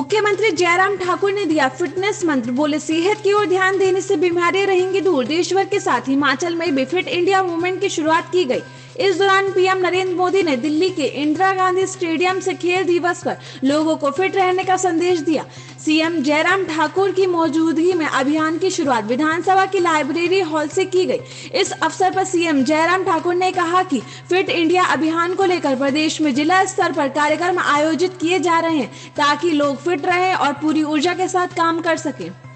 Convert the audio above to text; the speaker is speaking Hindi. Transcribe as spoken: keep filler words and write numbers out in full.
मुख्यमंत्री जयराम ठाकुर ने दिया फिटनेस मंत्र, बोले सेहत की ओर ध्यान देने से बीमारियां रहेंगी दूर। देश भर के साथ हिमाचल में भी फिट इंडिया मूवमेंट की शुरुआत की गई। इस दौरान पीएम नरेंद्र मोदी ने दिल्ली के इंदिरा गांधी स्टेडियम से खेल दिवस पर लोगों को फिट रहने का संदेश दिया। सीएम जयराम ठाकुर की मौजूदगी में अभियान की शुरुआत विधानसभा की लाइब्रेरी हॉल से की गई। इस अवसर पर सीएम जयराम ठाकुर ने कहा कि फिट इंडिया अभियान को लेकर प्रदेश में जिला स्तर पर कार्यक्रम आयोजित किए जा रहे हैं ताकि लोग फिट रहें और पूरी ऊर्जा के साथ काम कर सकें।